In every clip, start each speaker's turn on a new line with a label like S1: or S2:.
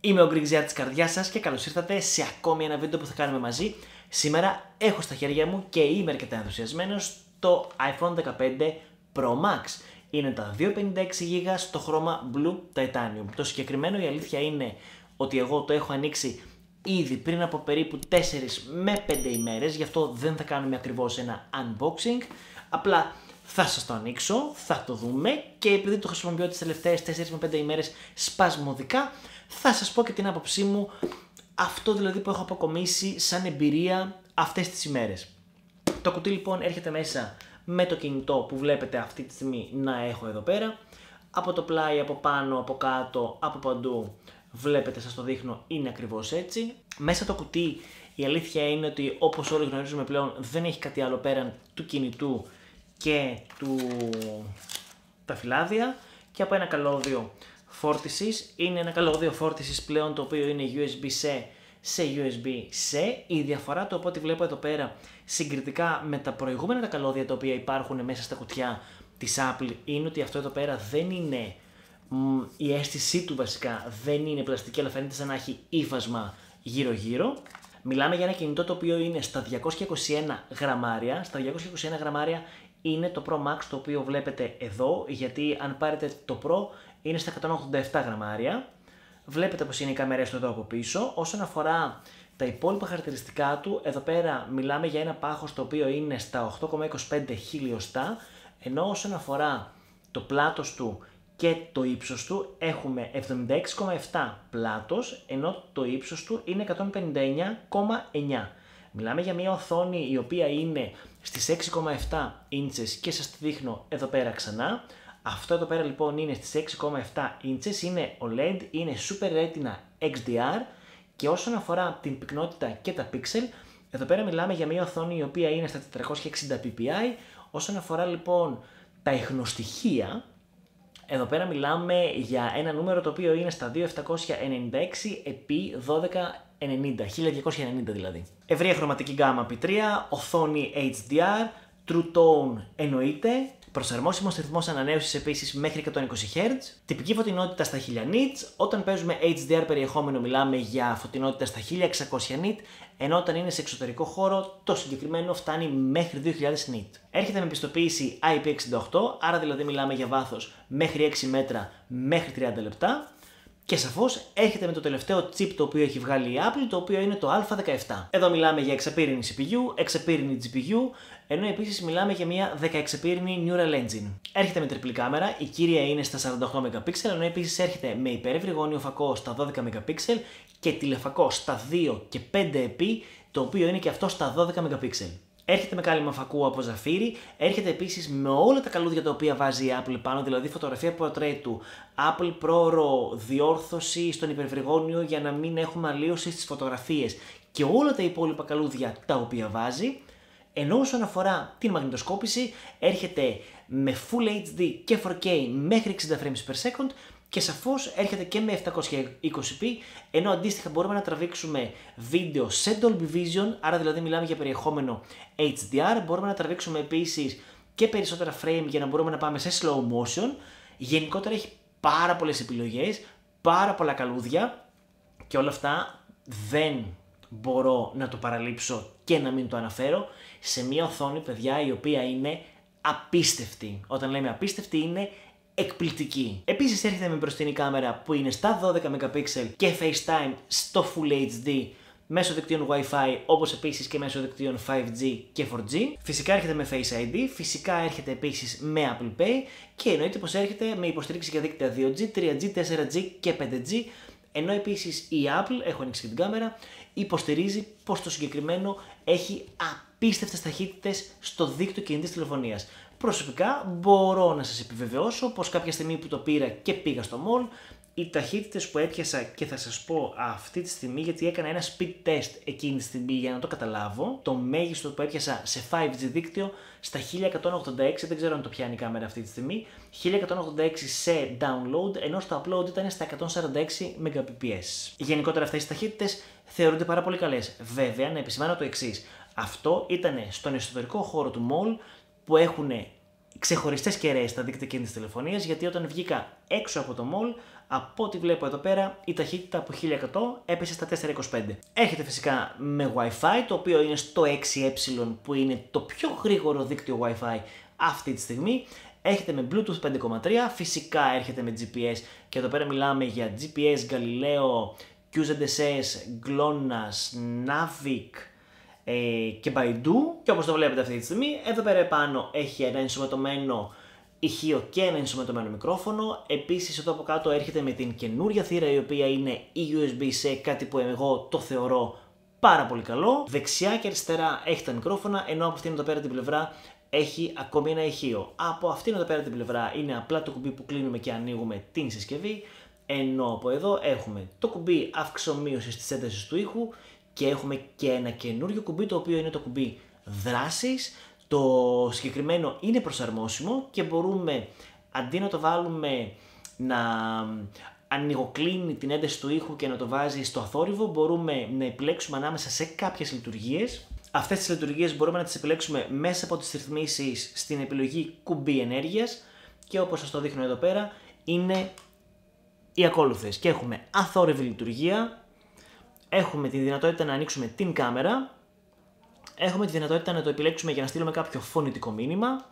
S1: Είμαι ο Γκριγκζιά της καρδιάς σας και καλώς ήρθατε σε ακόμη ένα βίντεο που θα κάνουμε μαζί. Σήμερα έχω στα χέρια μου και είμαι αρκετά ενθουσιασμένος το iPhone 15 Pro Max. Είναι τα 256 GB στο χρώμα Blue Titanium. Το συγκεκριμένο η αλήθεια είναι ότι εγώ το έχω ανοίξει ήδη πριν από περίπου 4 με 5 ημέρες, γι' αυτό δεν θα κάνουμε ακριβώς ένα unboxing. Απλά θα σας το ανοίξω, θα το δούμε και επειδή το χρησιμοποιώ τις τελευταίες 4 με 5 ημέρες σπασμωδικά, θα σας πω και την άποψή μου, αυτό δηλαδή που έχω αποκομίσει σαν εμπειρία αυτές τις ημέρες. Το κουτί λοιπόν έρχεται μέσα με το κινητό που βλέπετε αυτή τη στιγμή να έχω εδώ πέρα. Από το πλάι, από πάνω, από κάτω, από παντού βλέπετε, σας το δείχνω, είναι ακριβώς έτσι. Μέσα το κουτί η αλήθεια είναι ότι όπως όλοι γνωρίζουμε πλέον δεν έχει κάτι άλλο πέραν του κινητού και τα φυλάδια και από ένα καλώδιο φόρτισης. Είναι ένα καλώδιο φόρτισης πλέον το οποίο είναι USB-C σε USB-C. Η διαφορά του από ό,τι βλέπω εδώ πέρα συγκριτικά με τα προηγούμενα τα καλώδια τα οποία υπάρχουν μέσα στα κουτιά της Apple είναι ότι αυτό εδώ πέρα δεν είναι, η αίσθησή του βασικά δεν είναι πλαστική, αλλά φαίνεται σαν να έχει ύφασμα γύρω-γύρω. Μιλάμε για ένα κινητό το οποίο είναι στα 221 γραμμάρια. Στα 221 γραμμάρια είναι το Pro Max το οποίο βλέπετε εδώ, γιατί αν πάρετε το Pro είναι στα 187 γραμμάρια. Βλέπετε πως είναι οι κάμερες του εδώ από πίσω. Όσον αφορά τα υπόλοιπα χαρακτηριστικά του, εδώ πέρα μιλάμε για ένα πάχος το οποίο είναι στα 8,25 χιλιοστά, ενώ όσον αφορά το πλάτος του και το ύψος του έχουμε 76,7 πλάτος, ενώ το ύψος του είναι 159,9. Μιλάμε για μια οθόνη η οποία είναι στις 6,7 ίντσες και σας τη δείχνω εδώ πέρα ξανά. Αυτό εδώ πέρα λοιπόν είναι στις 6,7 ίντσες, είναι OLED, είναι Super Retina XDR και όσον αφορά την πυκνότητα και τα pixel, εδώ πέρα μιλάμε για μια οθόνη η οποία είναι στα 460 ppi. Όσον αφορά λοιπόν τα ιχνοστοιχεία, εδώ πέρα μιλάμε για ένα νούμερο το οποίο είναι στα 2796 επί 1290, 1290 δηλαδή. Ευρεία χρωματική γκάμα P3, οθόνη HDR, True Tone εννοείται, προσαρμόσιμος ρυθμός ανανέωσης επίσης μέχρι 120 Hz, τυπική φωτεινότητα στα 1000 nits, όταν παίζουμε HDR περιεχόμενο μιλάμε για φωτεινότητα στα 1600 nits, ενώ όταν είναι σε εξωτερικό χώρο το συγκεκριμένο φτάνει μέχρι 2000 nits. Έρχεται με πιστοποίηση IP68, άρα δηλαδή μιλάμε για βάθος μέχρι 6 μέτρα μέχρι 30 λεπτά. Και σαφώς έρχεται με το τελευταίο chip το οποίο έχει βγάλει η Apple, το οποίο είναι το A17. Εδώ μιλάμε για εξαπύρινη CPU, εξαπύρινη GPU, ενώ επίσης μιλάμε για μια 16πύρινη Neural Engine. Έρχεται με τριπλή κάμερα, η κύρια είναι στα 48 MP, ενώ επίσης έρχεται με υπερευρυγόνιο φακό στα 12 MP και τηλεφακό στα 2 και 5 MP, το οποίο είναι και αυτό στα 12 MP. Έρχεται με κάλυμα φακού από ζαφύρι, έρχεται επίσης με όλα τα καλούδια τα οποία βάζει η Apple πάνω, δηλαδή φωτογραφία portrait του, Apple Pro RAW, διόρθωση στον υπερβρυγόνιο για να μην έχουμε αλλίωση στις φωτογραφίες και όλα τα υπόλοιπα καλούδια τα οποία βάζει. Ενώ όσον αφορά την μαγνητοσκόπηση, έρχεται με Full HD και 4K μέχρι 60 frames per second και σαφώς έρχεται και με 720p, ενώ αντίστοιχα μπορούμε να τραβήξουμε βίντεο σε Dolby Vision, άρα δηλαδή μιλάμε για περιεχόμενο HDR, μπορούμε να τραβήξουμε επίσης και περισσότερα frame για να μπορούμε να πάμε σε slow motion. Γενικότερα έχει πάρα πολλές επιλογές, πάρα πολλά καλούδια και όλα αυτά δεν μπορώ να το παραλείψω και να μην το αναφέρω σε μια οθόνη, παιδιά, η οποία είναι απίστευτη. Όταν λέμε απίστευτη είναι εκπληκτική. Επίσης έρχεται με μπροστινή κάμερα που είναι στα 12 MP και FaceTime στο Full HD μέσω δικτύων Wi-Fi, όπως επίσης και μέσω δικτύων 5G και 4G. Φυσικά έρχεται με Face ID, φυσικά έρχεται επίσης με Apple Pay και εννοείται πως έρχεται με υποστήριξη για δίκτυα 2G, 3G, 4G και 5G, ενώ επίσης η Apple, έχω ανοίξει και την κάμερα, υποστηρίζει πως το συγκεκριμένο έχει απίστευτες ταχύτητες στο δίκτυο κινητής τηλεφωνίας. Προσωπικά μπορώ να σας επιβεβαιώσω πως κάποια στιγμή που το πήρα και πήγα στο mall, οι ταχύτητες που έπιασα, και θα σας πω αυτή τη στιγμή γιατί έκανα ένα speed test εκείνη τη στιγμή για να το καταλάβω, το μέγιστο που έπιασα σε 5G δίκτυο στα 1186, δεν ξέρω αν το πιάνει η κάμερα αυτή τη στιγμή, 1186 σε download, ενώ στο upload ήταν στα 146 Mbps. Γενικότερα αυτές οι ταχύτητες θεωρούνται πάρα πολύ καλές. Βέβαια, να επισημάνω το εξής, αυτό ήταν στον εσωτερικό χώρο του mall που έχουν ξεχωριστές κεραίες στα δίκτυα κινητής τηλεφωνίας, γιατί όταν βγήκα έξω από το mall Από ό,τι βλέπω εδώ πέρα, η ταχύτητα από 1100 έπεσε στα 425. Έρχεται φυσικά με Wi-Fi, το οποίο είναι στο 6E, που είναι το πιο γρήγορο δίκτυο Wi-Fi αυτή τη στιγμή. Έρχεται με Bluetooth 5.3, φυσικά έρχεται με GPS και εδώ πέρα μιλάμε για GPS, Galileo, QZSS, GLONASS, Navic και Baidu. Και όπως το βλέπετε αυτή τη στιγμή, εδώ πέρα επάνω έχει ένα ενσωματωμένο ηχείο και ένα ενσωματωμένο μικρόφωνο. Επίσης εδώ από κάτω έρχεται με την καινούρια θύρα, η οποία είναι USB-C, κάτι που εγώ το θεωρώ πάρα πολύ καλό. Δεξιά και αριστερά έχει τα μικρόφωνα, ενώ από αυτήν εδώ πέρα την πλευρά έχει ακόμη ένα ηχείο. Από αυτήν εδώ πέρα την πλευρά είναι απλά το κουμπί που κλείνουμε και ανοίγουμε την συσκευή, ενώ από εδώ έχουμε το κουμπί αυξομοίωσης της έντασης του ήχου και έχουμε και ένα καινούριο κουμπί, το οποίο είναι το κουμπί δράσης. Το συγκεκριμένο είναι προσαρμόσιμο και μπορούμε, αντί να το βάλουμε να ανοιγοκλίνει την ένταση του ήχου και να το βάζει στο αθόρυβο, μπορούμε να επιλέξουμε ανάμεσα σε κάποιες λειτουργίες. Αυτές τις λειτουργίες μπορούμε να τις επιλέξουμε μέσα από τις ρυθμίσεις στην επιλογή κουμπί ενέργειας και όπως σας το δείχνω εδώ πέρα είναι οι ακόλουθες. Και έχουμε αθόρυβη λειτουργία, έχουμε τη δυνατότητα να ανοίξουμε την κάμερα, έχουμε τη δυνατότητα να το επιλέξουμε για να στείλουμε κάποιο φωνητικό μήνυμα,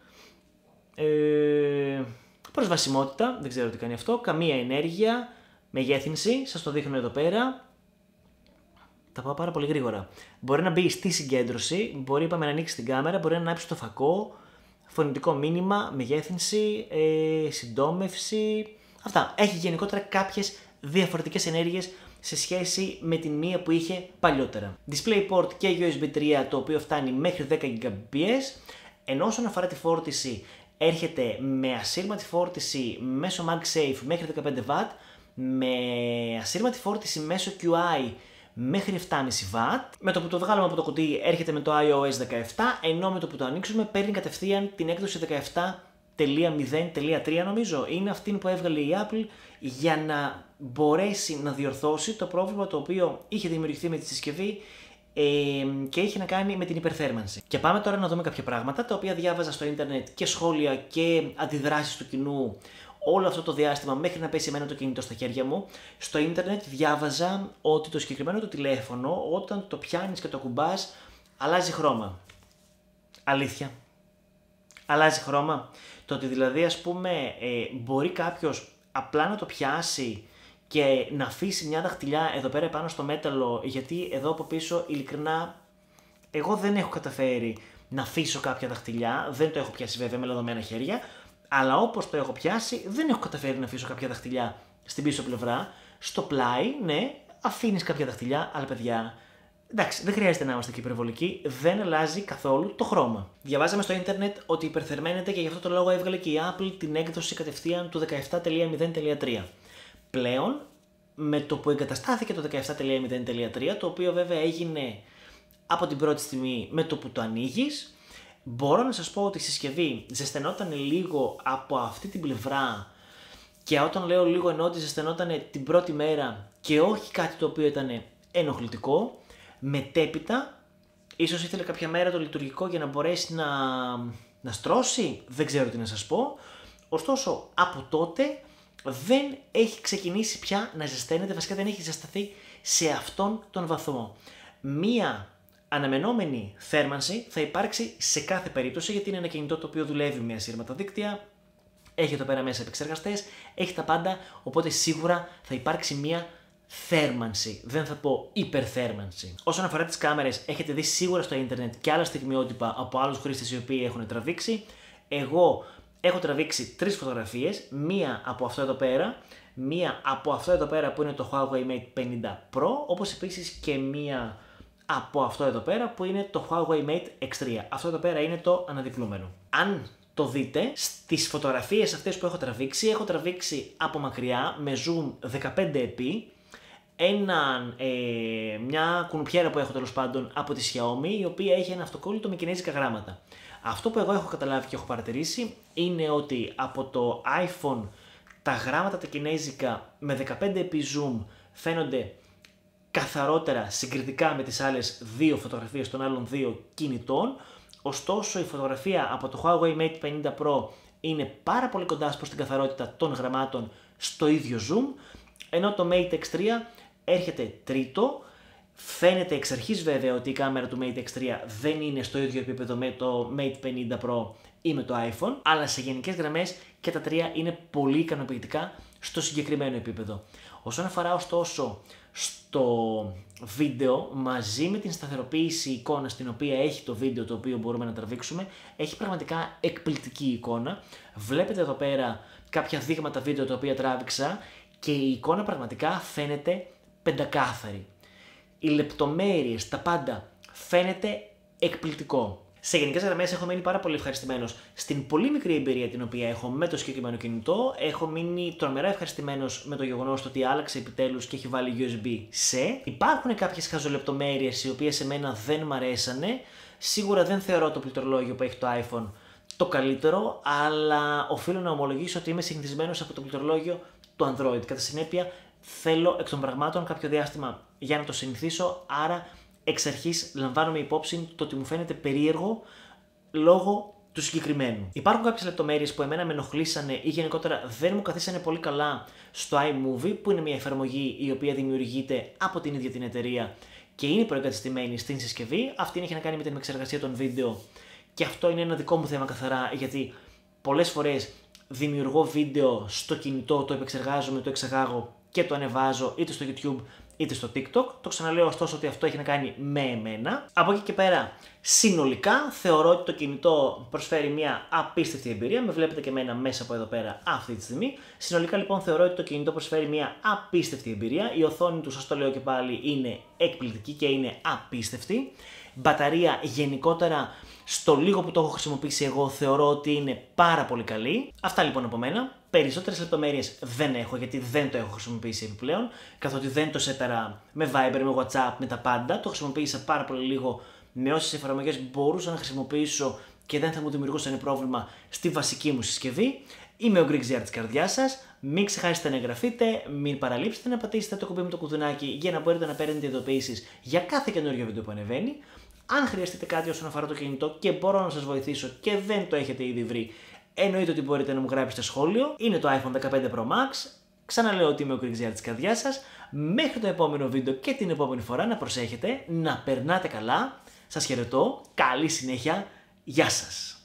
S1: προσβασιμότητα, δεν ξέρω τι κάνει αυτό, καμία ενέργεια, μεγέθυνση, σας το δείχνω εδώ πέρα. Θα πάω πάρα πολύ γρήγορα. Μπορεί να μπει στη συγκέντρωση, μπορεί να ανοίξει την κάμερα, μπορεί να ανάψει το φακό, φωνητικό μήνυμα, μεγέθυνση, συντόμευση. Αυτά. Έχει γενικότερα κάποιες διαφορετικές ενέργειες σε σχέση με την μία που είχε παλιότερα. DisplayPort και USB 3, το οποίο φτάνει μέχρι 10 Gbps, ενώ όσον αφορά τη φόρτιση έρχεται με ασύρματη φόρτιση μέσω MagSafe μέχρι 15W, με ασύρματη φόρτιση μέσω QI μέχρι 7,5W. Με το που το βγάλουμε από το κουτί έρχεται με το iOS 17, ενώ με το που το ανοίξουμε παίρνει κατευθείαν την έκδοση 17.0.3 νομίζω. Είναι αυτή που έβγαλε η Apple για να μπορέσει να διορθώσει το πρόβλημα το οποίο είχε δημιουργηθεί με τη συσκευή και είχε να κάνει με την υπερθέρμανση. Και πάμε τώρα να δούμε κάποια πράγματα τα οποία διάβαζα στο ίντερνετ και σχόλια και αντιδράσεις του κοινού όλο αυτό το διάστημα μέχρι να πέσει εμένα το κινητό στα χέρια μου. Στο ίντερνετ διάβαζα ότι το συγκεκριμένο το τηλέφωνο όταν το πιάνεις και το κουμπάς αλλάζει χρώμα. Αλήθεια. Αλλάζει χρώμα. Το ότι δηλαδή ας πούμε μπορεί κάποιος απλά να το πιάσει και να αφήσει μια δαχτυλιά εδώ πέρα πάνω στο μέταλλο, γιατί εδώ από πίσω ειλικρινά εγώ δεν έχω καταφέρει να αφήσω κάποια δαχτυλιά, δεν το έχω πιάσει βέβαια με λαδωμένα χέρια, αλλά όπως το έχω πιάσει δεν έχω καταφέρει να αφήσω κάποια δαχτυλιά στην πίσω πλευρά. Στο πλάι, ναι, αφήνεις κάποια δαχτυλιά, αλλά παιδιά, εντάξει, δεν χρειάζεται να είμαστε και υπερβολικοί, δεν αλλάζει καθόλου το χρώμα. Διαβάζαμε στο ίντερνετ ότι υπερθερμαίνεται και γι' αυτό το λόγο έβγαλε και η Apple την έκδοση κατευθείαν του 17.0.3. Πλέον, με το που εγκαταστάθηκε το 17.0.3, το οποίο βέβαια έγινε από την πρώτη στιγμή με το που το ανοίγεις, μπορώ να σας πω ότι η συσκευή ζεσθενόταν λίγο από αυτή την πλευρά, και όταν λέω λίγο εννοώ ότι ζεσθενόταν την πρώτη μέρα και όχι κάτι το οποίο ήταν ενοχλητικό. Μετέπειτα, ίσως ήθελε κάποια μέρα το λειτουργικό για να μπορέσει να στρώσει, δεν ξέρω τι να σας πω. Ωστόσο, από τότε δεν έχει ξεκινήσει πια να ζεσταίνεται, βασικά δεν έχει ζεσταθεί σε αυτόν τον βαθμό. Μία αναμενόμενη θέρμανση θα υπάρξει σε κάθε περίπτωση, γιατί είναι ένα κινητό το οποίο δουλεύει με ασύρματα δίκτυα, έχει εδώ πέρα μέσα επεξεργαστές, έχει τα πάντα, οπότε σίγουρα θα υπάρξει μία θέρμανση, δεν θα πω υπερθέρμανση. Όσον αφορά τις κάμερες, έχετε δει σίγουρα στο ίντερνετ και άλλα στιγμιότυπα από άλλους χρήστες οι οποίοι έχουν τραβήξει. Εγώ έχω τραβήξει 3 φωτογραφίες, μία από αυτό εδώ πέρα, μία από αυτό εδώ πέρα που είναι το Huawei Mate 50 Pro, όπως επίσης και μία από αυτό εδώ πέρα που είναι το Huawei Mate X3. Αυτό εδώ πέρα είναι το αναδιπλούμενο. Αν το δείτε, στις φωτογραφίες αυτές που έχω τραβήξει από μακριά με zoom 15x, μια κουνουπιέρα που έχω τέλος πάντων από τη Xiaomi, η οποία έχει ένα αυτοκόλλητο με κινέζικα γράμματα. Αυτό που εγώ έχω καταλάβει και έχω παρατηρήσει είναι ότι από το iPhone τα γράμματα τα κινέζικα με 15x zoom φαίνονται καθαρότερα συγκριτικά με τις άλλες δύο φωτογραφίες των άλλων δύο κινητών. Ωστόσο η φωτογραφία από το Huawei Mate 50 Pro είναι πάρα πολύ κοντά προς την καθαρότητα των γραμμάτων στο ίδιο zoom, ενώ το Mate X3 έρχεται τρίτο. Φαίνεται εξ αρχής βέβαια ότι η κάμερα του Mate X3 δεν είναι στο ίδιο επίπεδο με το Mate 50 Pro ή με το iPhone, αλλά σε γενικές γραμμές και τα τρία είναι πολύ ικανοποιητικά στο συγκεκριμένο επίπεδο. Όσον αφορά ωστόσο στο βίντεο, μαζί με την σταθεροποίηση εικόνα στην οποία έχει το βίντεο το οποίο μπορούμε να τραβήξουμε, έχει πραγματικά εκπληκτική εικόνα. Βλέπετε εδώ πέρα κάποια δείγματα βίντεο τα οποία τράβηξα και η εικόνα πραγματικά φαίνεται πεντακάθαρη. Οι λεπτομέρειες, τα πάντα φαίνεται εκπληκτικό. Σε γενικές γραμμές έχω μείνει πάρα πολύ ευχαριστημένος στην πολύ μικρή εμπειρία την οποία έχω με το συγκεκριμένο κινητό. Έχω μείνει τρομερά ευχαριστημένος με το γεγονός ότι άλλαξε επιτέλους και έχει βάλει USB-C. Υπάρχουν κάποιες χαζολεπτομέρειες οι οποίες εμένα δεν μ' αρέσανε. Σίγουρα δεν θεωρώ το πληκτρολόγιο που έχει το iPhone το καλύτερο, αλλά οφείλω να ομολογήσω ότι είμαι συνηθισμένος από το πληκτρολόγιο του Android. Κατά συνέπεια, θέλω εκ των πραγμάτων κάποιο διάστημα για να το συνηθίσω, άρα εξ αρχής λαμβάνομαι υπόψη το ότι μου φαίνεται περίεργο λόγω του συγκεκριμένου. Υπάρχουν κάποιες λεπτομέρειες που εμένα με ενοχλήσανε ή γενικότερα δεν μου καθίσανε πολύ καλά στο iMovie, που είναι μια εφαρμογή η οποία δημιουργείται από την ίδια την εταιρεία και είναι προεγκατεστημένη στην συσκευή. Αυτή έχει να κάνει με την επεξεργασία των βίντεο και αυτό είναι ένα δικό μου θέμα καθαρά, γιατί πολλές φορές δημιουργώ βίντεο στο κινητό, το επεξεργάζομαι, το εξαγάγω και το ανεβάζω είτε στο YouTube είτε στο TikTok. Το ξαναλέω ωστόσο ότι αυτό έχει να κάνει με εμένα. Από εκεί και πέρα, συνολικά θεωρώ ότι το κινητό προσφέρει μια απίστευτη εμπειρία. Με βλέπετε και εμένα μέσα από εδώ πέρα αυτή τη στιγμή. Συνολικά λοιπόν θεωρώ ότι το κινητό προσφέρει μια απίστευτη εμπειρία. Η οθόνη του, σας το λέω και πάλι, είναι εκπληκτική και είναι απίστευτη. Μπαταρία γενικότερα, στο λίγο που το έχω χρησιμοποιήσει εγώ, θεωρώ ότι είναι πάρα πολύ καλή. Αυτά λοιπόν από μένα. Περισσότερες λεπτομέρειες δεν έχω, γιατί δεν το έχω χρησιμοποιήσει επιπλέον, καθότι δεν το σέταρα με Viber, με WhatsApp, με τα πάντα. Το χρησιμοποίησα πάρα πολύ λίγο με όσες εφαρμογές μπορούσα να χρησιμοποιήσω και δεν θα μου δημιουργούσαν πρόβλημα στη βασική μου συσκευή. Είμαι ο Greek της καρδιάς σας. Μην ξεχάσετε να εγγραφείτε, μην παραλείψετε να πατήσετε το κουμπί με το κουδουνάκι για να μπορείτε να παίρνετε ειδοποιήσεις για κάθε καινούριο βίντεο που ανεβαίνει. Αν χρειαστείτε κάτι όσον αφορά το κινητό και μπορώ να σας βοηθήσω και δεν το έχετε ήδη βρει, εννοείται ότι μπορείτε να μου γράψετε σχόλιο. Είναι το iPhone 15 Pro Max. Ξαναλέω ότι είμαι ο Greek της καρδιάς σας. Μέχρι το επόμενο βίντεο και την επόμενη φορά να προσέχετε, να περνάτε καλά. Σας χαιρετώ. Καλή συνέχεια. Γεια σας.